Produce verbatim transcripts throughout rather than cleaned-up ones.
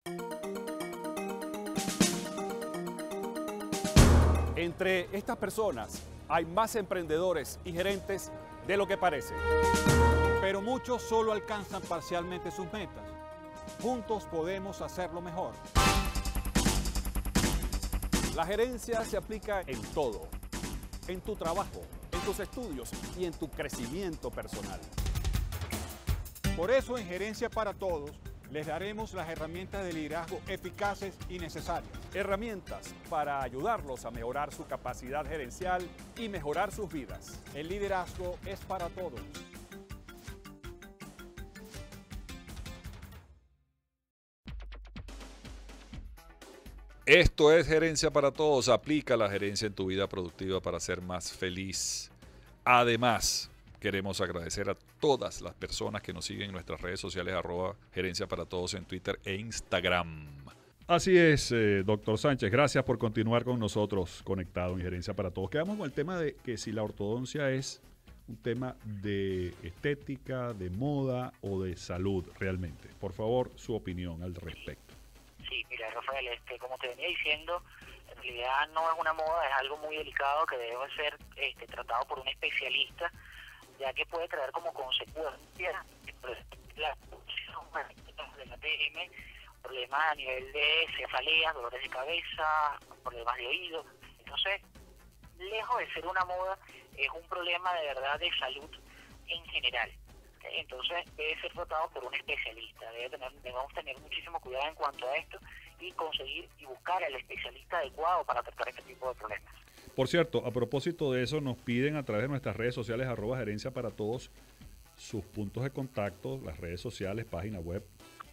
Entre estas personas hay más emprendedores y gerentes de lo que parece. Pero muchos solo alcanzan parcialmente sus metas. Juntos podemos hacerlo mejor. La gerencia se aplica en todo, en tu trabajo, en tus estudios y en tu crecimiento personal. Por eso en Gerencia para Todos les daremos las herramientas de liderazgo eficaces y necesarias. Herramientas para ayudarlos a mejorar su capacidad gerencial y mejorar sus vidas. El liderazgo es para todos. Esto es Gerencia para Todos. Aplica la gerencia en tu vida productiva para ser más feliz. Además, queremos agradecer a todas las personas que nos siguen en nuestras redes sociales, arroba Gerencia para Todos en Twitter e Instagram. Así es, eh, doctor Sánchez. Gracias por continuar con nosotros conectado en Gerencia para Todos. Quedamos con el tema de que si la ortodoncia es un tema de estética, de moda o de salud realmente. Por favor, su opinión al respecto. Sí, mira, Rafael, este, como te venía diciendo, en realidad no es una moda, es algo muy delicado que debe ser este, tratado por un especialista, ya que puede traer como consecuencia la producción de la T M, problemas a nivel de cefaleas, dolores de cabeza, problemas de oído. Entonces, lejos de ser una moda, es un problema de verdad de salud en general. Entonces debe ser tratado por un especialista. Debe tener, debemos tener muchísimo cuidado en cuanto a esto y conseguir y buscar al especialista adecuado para tratar este tipo de problemas. Por cierto, a propósito de eso, nos piden a través de nuestras redes sociales, arroba Gerencia para Todos, sus puntos de contacto, las redes sociales, página web.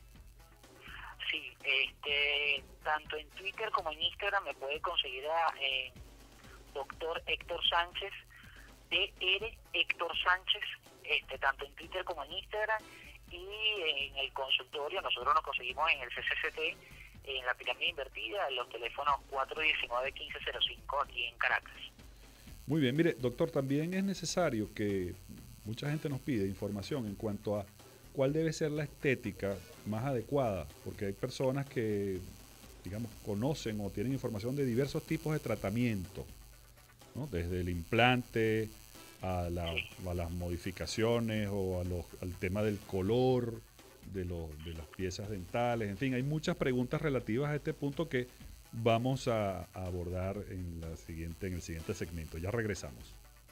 Sí, este, tanto en Twitter como en Instagram me puede conseguir a eh, doctor Héctor Sánchez, D R Héctor Sánchez, este, tanto en Twitter como en Instagram, y en el consultorio nosotros nos conseguimos en el C C C T, en la pirámide invertida, en los teléfonos cuatro uno nueve, uno cinco cero cinco aquí en Caracas. Muy bien, mire, doctor, también es necesario que mucha gente nos pide información en cuanto a cuál debe ser la estética más adecuada, porque hay personas que, digamos, conocen o tienen información de diversos tipos de tratamiento, ¿no? Desde el implante a, la, a las modificaciones o a los, al tema del color de, los, de las piezas dentales. En fin, hay muchas preguntas relativas a este punto que vamos a, a abordar en, la siguiente, en el siguiente segmento. Ya regresamos.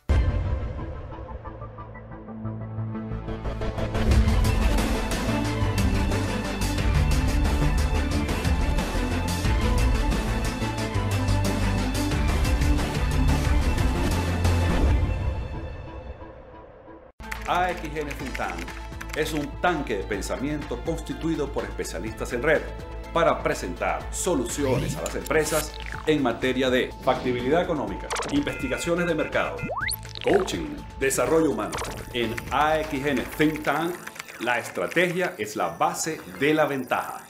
A X N Think Tank es un tanque de pensamiento constituido por especialistas en red para presentar soluciones a las empresas en materia de factibilidad económica, investigaciones de mercado, coaching, desarrollo humano. En A X N Think Tank, la estrategia es la base de la ventaja.